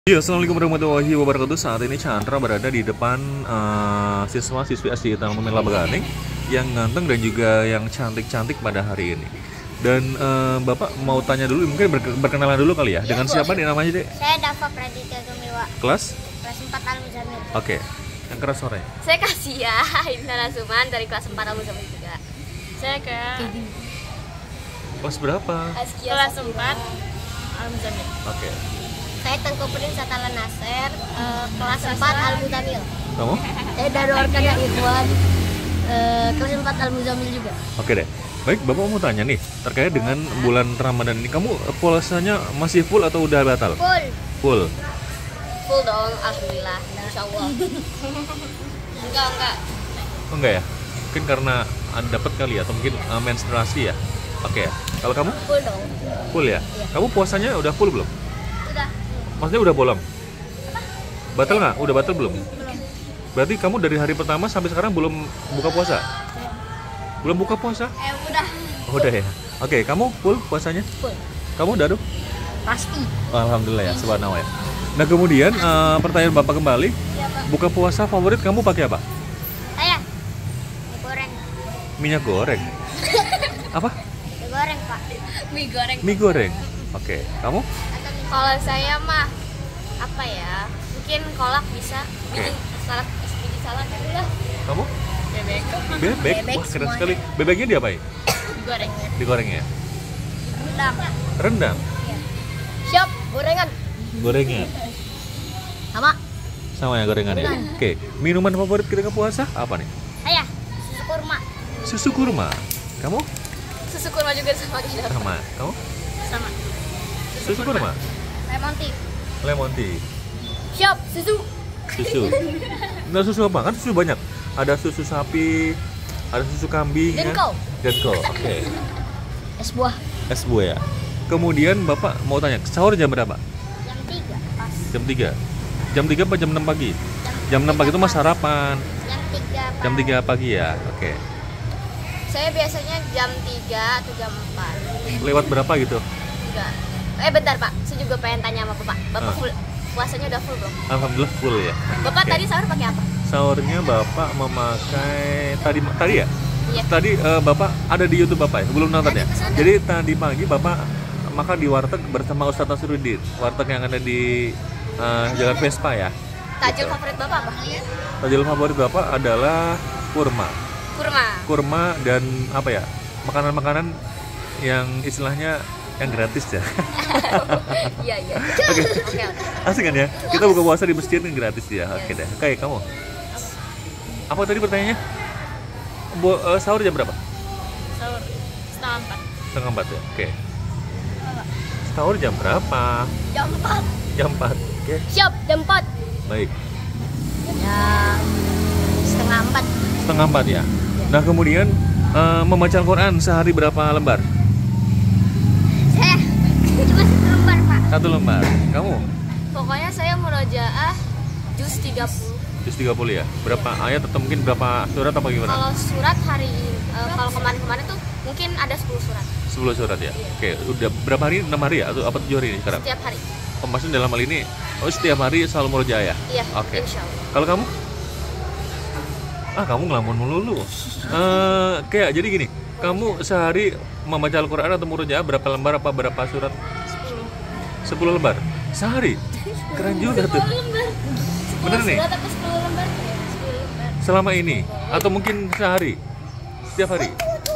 Ya, assalamualaikum warahmatullahi wabarakatuh. Saat ini Chandra berada di depan siswa-siswi SD Taman Labaganing yang ganteng dan juga yang cantik-cantik pada hari ini. Dan Bapak mau tanya dulu, mungkin berkenalan dulu kali ya. Dengan siapa nih namanya, Dek? Saya Dava Praditya Tumiwa. Kelas 4 Al-Muzamil. Oke. Yang keras suaranya. Saya Kasia Intan Asuman dari kelas 4 Al-Muzamil juga. Saya ke Kelas berapa? kelas 4 Al-Muzamil. Oke. Saya Tengku Prince Satala Nasir, kelas 4 Al-Muzamil. Kamu? Saya dari Orkada Ikhwan, kelas 4 Al-Muzamil juga. Oke deh. Baik, Bapak mau tanya nih terkait dengan bulan Ramadan ini. Kamu puasanya masih full atau udah batal? Full. Full. Full dong, alhamdulillah. Insyaallah. Enggak. Oh, enggak ya? Mungkin karena dapat kali ya, atau mungkin menstruasi ya. Oke. Kalau kamu? Full dong. Full ya? Kamu puasanya udah full belum? Sudah. Maksudnya udah bolong? Batal nggak? Udah batal belum? Berarti kamu dari hari pertama sampai sekarang belum buka puasa? Belum buka puasa? Udah. Oh, udah ya? Oke, kamu full puasanya? Full. Kamu udah, Duh? Pasti. Alhamdulillah ya, subhanallah ya. Nah, kemudian pertanyaan Bapak kembali. Iya, Pak. Buka puasa favorit kamu pakai apa? Saya goreng. Minyak goreng. Apa? Goreng, Pak. Mie goreng. Mie goreng. Oke, kamu? Kalau saya mah apa ya? Mungkin kolak bisa. Oke. Biji salad udah. Kamu? Bebek. Bebek. Bebek Wah, keren semuanya. sekali. Bebeknya diapain? Goreng. Digoreng ya? Rendang. Rendang. Siap, gorengan. Gorengnya. Sama. Sama ya gorengannya. Oke, minuman favorit ketika puasa apa nih? Saya susu kurma. Susu kurma. Kamu? Susu kurma juga sama kita. Sama. Kamu? Sama. Susu kurma. Lemon tea. Lemon tea. Siap, susu. Susu. Nah, susu apa? Kan susu banyak. Ada susu sapi, ada susu kambing. Denko. Ya? Denko. Oke. Es buah. Es buah ya. Kemudian Bapak mau tanya, sahur jam berapa? Jam 3 pas. Jam 3. Jam 3 apa jam 6 pagi? Jam 6 pagi itu mas sarapan. Jam 3 pas. Jam 3 pagi ya. Oke. Saya biasanya jam 3 atau jam 4. Lewat berapa gitu? Enggak. Bentar, Pak. Saya juga pengen tanya sama Bapak. Bapak Ah. full puasanya udah full belum? Alhamdulillah full ya. Bapak Oke. tadi sahur pakai apa? Sahurnya Bapak memakai tadi ya? Iya. Tadi Bapak ada di YouTube Bapak ya? Belum nonton ya? Jadi tadi pagi Bapak makan di warteg bersama Ustadz Nasruddin. Warteg yang ada di Jalan Vespa ya. Tajil favorit Bapak apa? Tajil favorit Bapak adalah kurma. Kurma. Kurma dan apa ya? Makanan-makanan yang istilahnya yang gratis ya. Iya. Oke. Oke. Asik kan ya? Kita buka puasa di masjid yang gratis ya. Oke deh. Oke, kamu. Apa tadi pertanyaannya? Sahur jam berapa? Sahur setengah 4. Setengah 4 ya. Oke. Sahur jam berapa? Jam 4. Jam 4. Oke. Siap, jam 4. Baik. Jam setengah 4. Setengah 4 ya. Nah, kemudian membaca Al-Qur'an sehari berapa lembar? Saya cuma 1 lembar, Pak. 1 lembar. Kamu? Pokoknya saya murojaah juz 30. Juz 30 ya. Berapa ayat atau mungkin berapa surat apa gimana? Kalau surat hari ini, kalau kemarin-kemarin tuh mungkin ada 10 surat 10 surat ya. Oke, udah berapa hari? 6 hari ya atau apa 7 hari ini sekarang? setiap hari. Maksudnya dalam hal ini setiap hari selalu murojaah ya? Iya, Oke. insya Allah. Kalau kamu? Kamu ngelamun melulu. Kayak jadi gini, kamu sehari membaca Al-Qur'an atau murojaah berapa lembar apa berapa surat? 10 lembar. Sehari? Keren juga tuh. Bener nih? Surat apa 10 lembar? 10 lembar. Selama ini atau mungkin sehari? Setiap hari?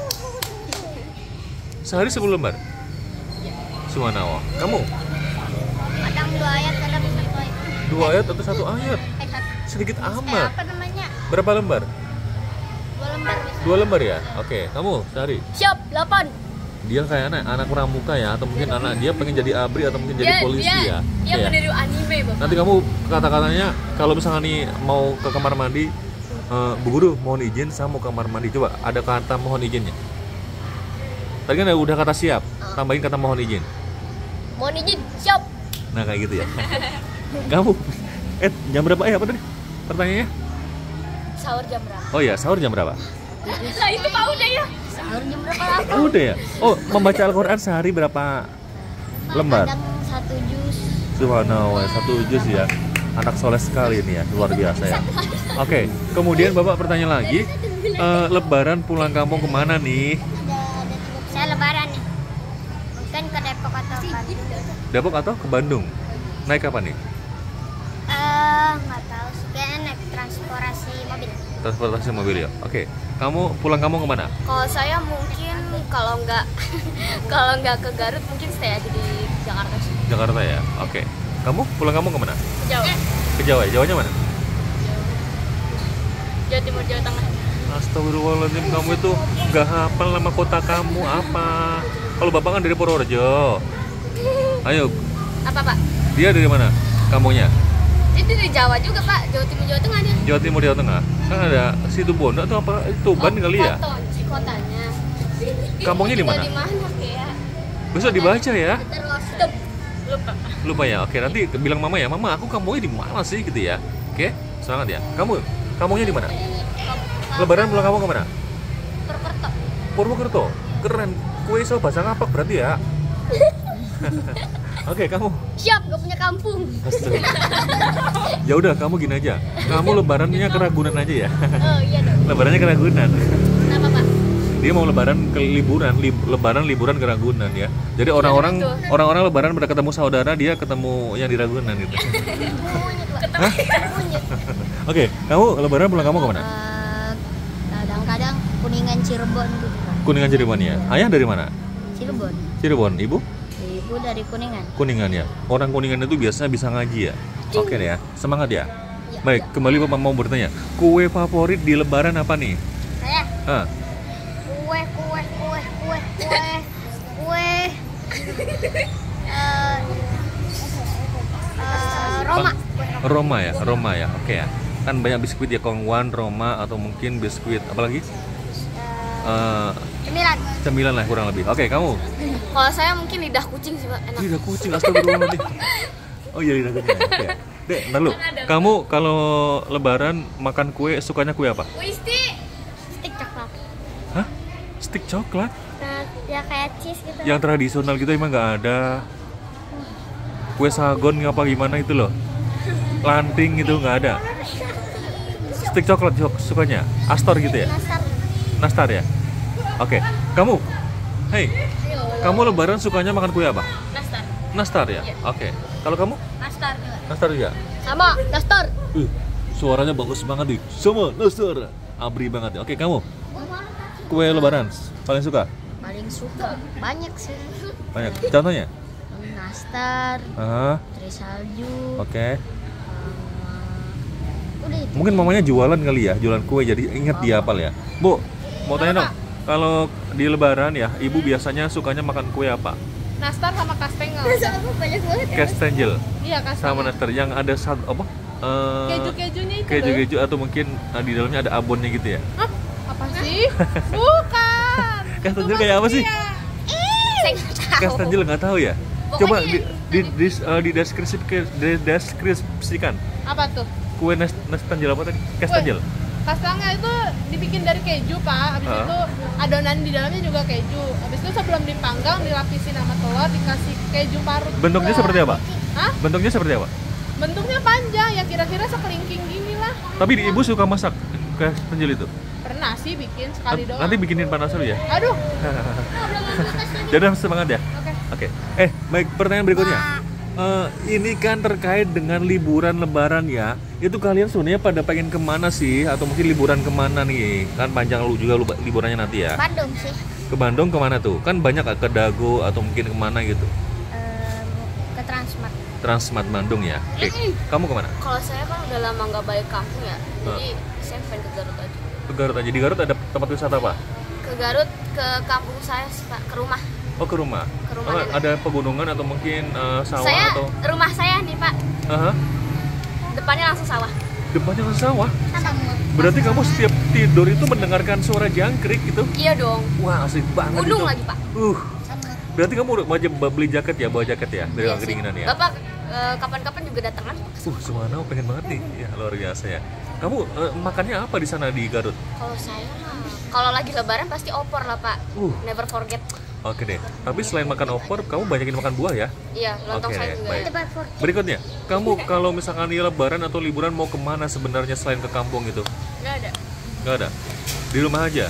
Sehari 10 lembar? Subhanallah. Kamu? Kadang 2 ayat, kadang 1 ayat. 2 ayat atau 1 ayat? Sedikit Apa amat. namanya? Berapa lembar? 2 lembar bisa. 2 lembar ya? Oke, kamu sehari? Siap, 8. Dia kayak anak pramuka ya, atau mungkin anak dia pengen jadi ABRI atau mungkin jadi polisi ya. Dia Oke ya? meniru anime, Bapak. Nanti kamu kata-katanya kalau misalnya nih mau ke kamar mandi, Bu Guru mohon izin saya mau ke kamar mandi. Coba ada kata mohon izinnya. Tadi kan udah kata siap, tambahin kata mohon izin. Mohon izin, siap. Nah kayak gitu ya. Kamu, jam berapa apa tadi? Pertanyaannya? Sahur jam berapa? Oh ya, sahur jam berapa? Nah, itu Pak udah ya. Sahur jam berapa apa? Udah ya. Oh, membaca Al-Qur'an sehari berapa lembar? Kadang 1 juz. Subhanallah, setuju sih ya. Anak soleh sekali ini ya, luar biasa ya. Oke, kemudian Bapak bertanya lagi, Lebaran pulang kampung kemana nih? Saya lebaran nih. Mungkin ke Depok atau Bandung. Depok atau ke Bandung? Naik kapan nih? Nggak tahu sih. Kayaknya naik transportasi mobil. Transportasi mobil ya. Oke, kamu pulang kampung kemana? Kalau saya mungkin kalau nggak kalau nggak ke Garut mungkin stay aja di Jakarta sih. Jakarta ya. Oke, kamu pulang kampung kemana? Jauh. Ke Jawa ya. Jawanya mana? Jawa Timur, Jawa Tengah. Astagfirullahaladzim, kamu itu nggak hafal nama kota kamu apa? Kalau bapak kan dari Purworejo. Ayo, Apa Pak? dia dari mana? Kamunya? Itu di Jawa juga Pak, Jawa Timur, Jawa Tengah dia. Jawa Timur, Jawa Tengah. Kan ada situ Bondo atau apa? Tuban kali ya? Kotanya. Kampungnya di mana? Di mana kayak? Besok dibaca ya. Stop. Lupa. Lupa ya. Oke, nanti bilang mama ya. Mama, aku kampungnya di mana sih gitu ya? Oke, semangat ya. Kampungnya di mana? Lebaran pulang kampung kemana? Purwokerto. Purwokerto. Keren. Kue iso bahasa ngapak berarti ya. Oke, kamu. Siap, gak punya kampung. Ya udah, kamu gini aja. Kamu lebarannya ke Ragunan aja ya. Oh iya dong. Lebarannya ke Ragunan. Kenapa Pak? Dia mau lebaran ke lebaran liburan ke Ragunan ya. Jadi orang-orang betul. orang-orang lebaran pada ketemu saudara, dia ketemu yang di Ragunan gitu. Hah? Oke, kamu lebaran pulang kamu kemana? Kadang-kadang Kuningan Cirebon gitu. Kuningan Cirebon ya. Ayah dari mana? Cirebon. Cirebon. Ibu? Ibu dari Kuningan. Kuningan ya. Orang Kuningan itu biasanya bisa ngaji ya. Oke deh ya. Semangat ya. Baik, kembali Bapak mau bertanya. Kue favorit di lebaran apa nih? Saya Ah, kue. Roma. Roma ya, Roma ya. Oke ya. Kan banyak biskuit ya, Kongwan, Roma atau mungkin biskuit apalagi? Cemilan lah kurang lebih. Oke, kamu? Kalau saya mungkin lidah kucing sih Pak, enak. Lidah kucing, astagfirullahaladzim. Oh iya, lidah kucing. Oke. Dek, ntar lu. Kamu kalau lebaran makan kue sukanya kue apa? Wisti. Stik coklat. Hah? Stik coklat? Nah, ya kayak cheese gitu. Yang tradisional gitu emang nggak ada. Kue sagon apa gimana itu loh. Lanting gitu nggak ada. Stik coklat sukanya? Astor gitu ya? Nastar. Nastar ya? Oke. Kamu? Hei. Kamu lebaran sukanya makan kue apa? Nastar. Nastar ya? Oke. Kalau kamu? Nastar juga. Nastar juga? Sama, nastar. Suaranya bagus banget nih. Sama nastar. Abri banget ya. Oke, kamu? Kue lebaran paling suka? Paling suka banyak sih. Banyak. Contohnya? Nastar, Ah, Trisalju. oke. Udah itu. Mungkin mamanya jualan kali ya, jualan kue jadi ingat dia hafal ya. Bu, mau tanya dong. Kalau di lebaran ya, ibu biasanya sukanya makan kue apa? Nastar sama kastengel. Banyak banget. Kastengel Iya, kastengel. sama nastar yang ada satu apa? Keju-kejunya itu. Keju-keju atau mungkin di dalamnya ada abonnya gitu ya. Hah? Apa sih? Bukan. Kastengel kayak apa sih? Saya nggak tahu. Kastengel nggak tahu ya. Pokoknya Coba deskripsikan Apa tuh? kue kastengel apa tadi? Kastengel. Kastengel itu dibikin dari keju, Pak. Habis itu adonan di dalamnya juga keju. Habis itu sebelum dipanggang dilapisin sama telur, dikasih keju parut. Bentuknya juga. seperti apa? Hah? Bentuknya seperti apa? Bentuknya panjang ya, kira-kira sekelingking gini lah. Tapi ibu suka masak kastengel itu? Pernah sih bikin sekali doang. Nanti bikinin panas dulu ya. Aduh. Jadi semangat ya. Oke. Oke. Baik, pertanyaan berikutnya. Ini kan terkait dengan liburan lebaran ya. Itu kalian sebenarnya pada pengen kemana sih? Atau mungkin liburan kemana nih? Kan panjang lu juga liburannya nanti ya. Bandung sih. Ke Bandung kemana tuh? Kan banyak ke Dago atau mungkin kemana gitu. Ke Transmart. Transmart Bandung ya. Oke. Kamu kemana? Kalau saya kan udah lama nggak balik kampung ya, jadi saya pengen ke Garut aja. Ke Garut aja. Di Garut ada tempat wisata apa? Ke Garut, ke kampung saya sih Pak, ke rumah. Oh, ke rumah. Ke rumah Oh, nenek. ada pegunungan atau mungkin sawah Saya atau rumah saya nih Pak, Aha. depannya langsung sawah. Depannya ke sawah. Sama. Berarti kamu setiap tidur itu mendengarkan suara jangkrik gitu? Iya dong. Wah, asik banget Gunung itu. lagi Pak. Sama. Berarti kamu wajib beli jaket ya, bawa jaket ya dari Iya orang sih. kedinginan ya. Bapak kapan-kapan juga datang kan? Subhanallah, pengen banget nih. Ya, luar biasa ya. Kamu makannya apa di sana di Garut? Kalau saya mah, kalau lagi lebaran pasti opor lah Pak. Never forget. Oke deh. Tapi selain makan opor, kamu banyakin makan buah ya? Iya, lontong Oke, sayur juga. baik. Berikutnya, kamu kalau misalkan di Lebaran atau liburan mau kemana sebenarnya selain ke kampung itu? Nggak ada. Nggak ada. Di rumah aja.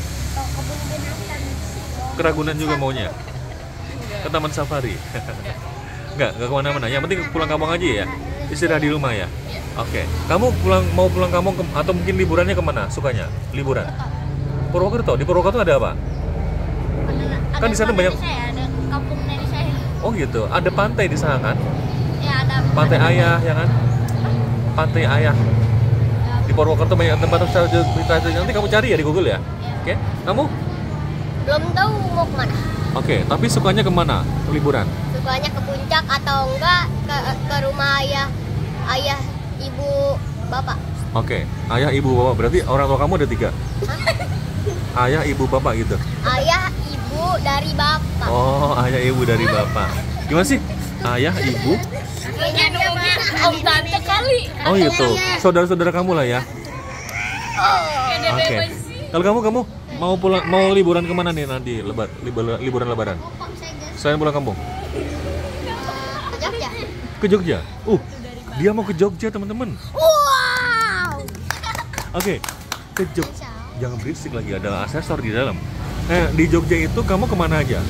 Ke Ragunan juga maunya. Ke Taman Safari. Nggak kemana-mana. Yang penting pulang kampung aja ya. Istirahat di rumah ya. Oke. Kamu mau pulang kampung atau mungkin liburannya kemana? Sukanya liburan? Purwokerto. Di Purwokerto ada apa? Kan di sana banyak. Ada kampung nenek saya. Oh gitu. Ada pantai di sana kan? Ya ada. Pantai Ayah ya kan? Pantai Ayah. Di Purwokerto banyak tempat wisata. Nanti kamu cari ya di Google ya. Oke. Kamu? Belum tahu mau kemana. Oke. Tapi sukanya kemana? Liburan? Sukanya ke puncak atau enggak ke rumah ayah, ibu, bapak. Oke. Ayah, ibu, bapak. Berarti orang tua kamu ada 3? Ayah, ibu, bapak gitu. Ayah, ibu dari bapak. Oh, ayah, ibu dari bapak. Gimana sih? Ayah, ibu. Mungkin om tante kali. Oh gitu. Saudara-saudara kamu lah ya. Oke. Kalau kamu mau liburan kemana nih nanti liburan Lebaran? Selain pulang kampung? Ke Jogja. Ke Jogja. Dia mau ke Jogja teman-teman. Wow. Oke. Ke Jogja. Jangan berisik lagi, ada asesor di dalam. Di Jogja itu kamu kemana aja?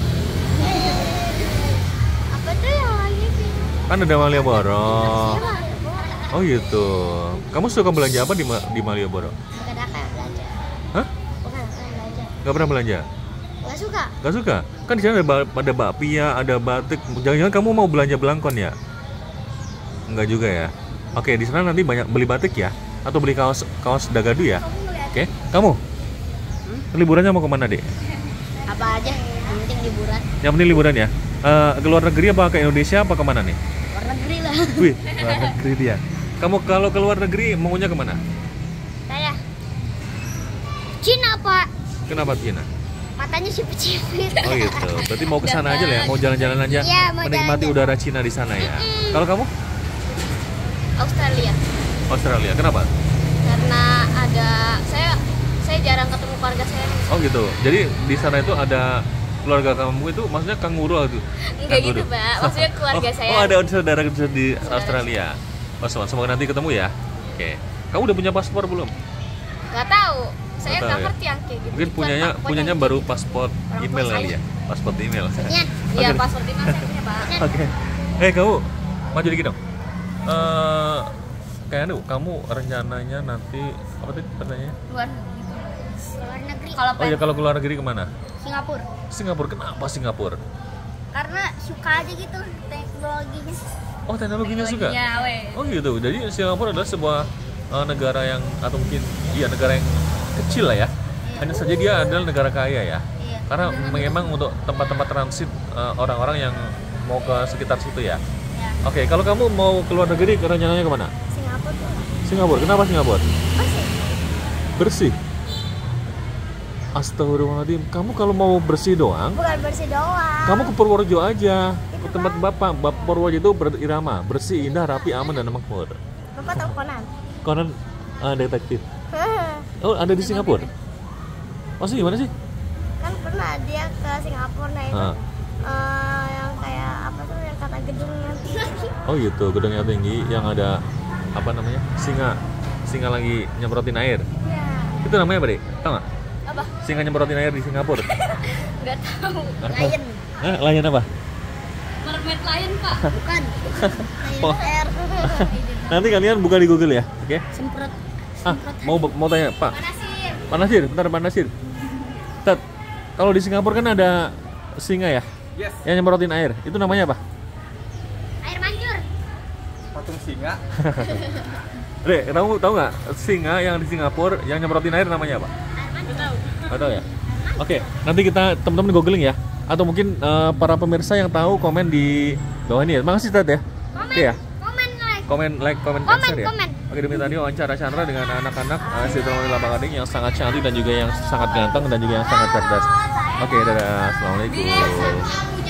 Apa tuh yang lagi sih? Kan ada Malioboro. Oh gitu. Kamu suka belanja apa di Malioboro? Bukan apa yang belanja. Hah? Bukan apa yang belanja. Gak pernah belanja? Nggak suka. Gak suka? Kan di sana ada bakpia, ada batik. Jangan-jangan kamu mau belanja belangkon ya? Enggak juga ya. Oke, di sana nanti banyak beli batik ya? Atau beli kaos dagadu ya? Oke, kamu? Liburannya mau kemana deh? Apa aja, yang penting liburan. Yang penting liburan ya? Ke luar negeri apa ke Indonesia apa kemana nih? Luar negeri lah. Wih, luar negeri dia. Kamu kalau ke luar negeri maunya kemana? Saya Cina, Pak. Kenapa Cina? Matanya sipit-sipit. Oh gitu. Berarti mau ke sana aja lah ya, mau jalan-jalan aja. Iya, mau Menikmati jalan-jalan. udara Cina di sana ya. Kalau kamu? Australia. Australia. Kenapa? Karena saya jarang ketemu keluarga saya. Oh gitu. Jadi di sana itu ada keluarga kamu itu maksudnya kanguru gitu. Enggak gitu, Mbak. Maksudnya keluarga saya. Oh, ada saudara di Australia. Oh, semoga nanti ketemu ya. Oke. Kamu udah punya paspor belum? Nggak tahu. Saya Nggak tahu nggak ya? ngerti yang kayak gitu. Mungkin punyanya baru paspor Orang tua email saya. kali ya. Paspor email. Iya. Iya, Oke. paspor timnas saya punya, Pak. Oke. Kamu maju dikit dong. Kayaknya kamu rencananya nanti apa tadi pertanyaannya? Luar negeri. Kalau Oh ya, kalau keluar negeri kemana? Singapura. Singapura. Kenapa Singapura? Karena suka aja gitu teknologinya. Oh, teknologinya suka. Iya, weh. Oh gitu. Jadi Singapura adalah sebuah negara yang atau mungkin negara yang kecil lah ya. Hanya saja dia adalah negara kaya ya. Iya. Karena memang untuk tempat-tempat transit orang-orang yang mau ke sekitar situ ya. Ya. Oke, kalau kamu mau keluar negeri rencananya kemana? Singapura tuh Singapura. Kenapa Singapura? masih. Bersih. Astagfirullahaladzim. Kamu kalau mau bersih doang, Bukan bersih doang. kamu ke Purworejo aja. Ke tempat Bapak Purworejo itu berirama, bersih, indah, rapi, aman dan makmur. Bapak tahu Conan? Conan detektif. Oh, ada di Singapura. Maksudnya gimana sih? Kan pernah dia ke Singapura nah itu yang kayak apa tuh yang kata gedungnya tinggi. Oh gitu, gedungnya tinggi yang ada apa namanya? Singa lagi nyemprotin air. Ya. Itu namanya apa, Dek? Tahu nggak? Apa? Singa nyemprotin air di Singapura. Nggak tahu. Lion. Lion apa? Mermaid Lion, Pak. Bukan. Oh. Lion Air. Nanti kalian buka di Google ya, oke? Semprot. Mau tanya, Pak. Manasir. Pak Nasir, bentar Pak Nasir. Tat, kalau di Singapura kan ada singa ya? Yes, Yang nyemprotin air. Itu namanya apa? Air mancur. patung singa. Dek, kamu tahu nggak singa yang di Singapura yang nyemprotin air namanya apa? Nggak tahu ya? Oke, nanti kita teman-teman googling ya. Atau mungkin para pemirsa yang tahu komen di bawah ini ya. Makasih Tat ya. Oke ya. Komen like. Komen share ya. Oke, demi tadi wawancara Chandra dengan anak-anak Situasi Lambang Gading yang sangat cantik dan juga yang sangat ganteng dan juga yang sangat cerdas. Oke, dadah. Assalamualaikum.